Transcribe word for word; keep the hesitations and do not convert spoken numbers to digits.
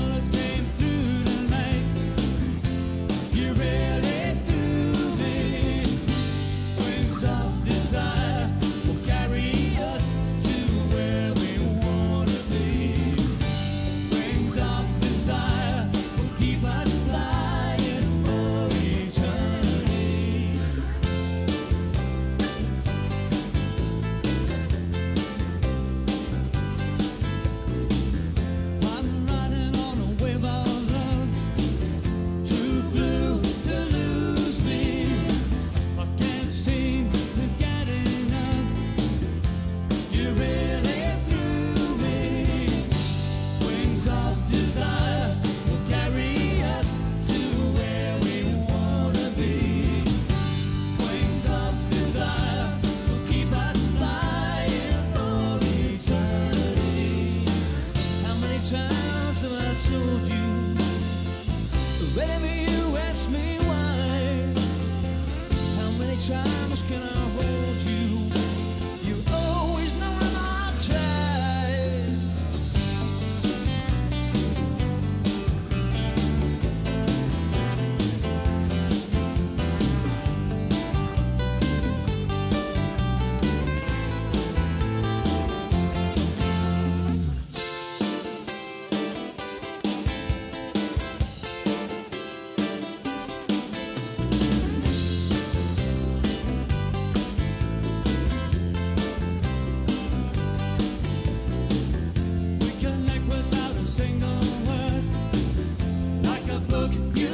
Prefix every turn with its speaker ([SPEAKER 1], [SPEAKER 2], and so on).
[SPEAKER 1] colors came through tonight. You really threw me. Wings of desire will carry us to where we wanna be. Wings of desire will keep us flying for eternity. I'm riding on a wave of love, too blue to lose me. I can't seem to get enough. You really threw me. Wings of desire will carry us to where we wanna be. Wings of desire will keep us flying for eternity. How many times have I told you? Whenever you ask me why, how many times can I hold you? You always know I'll try. We connect without a single word, like a book you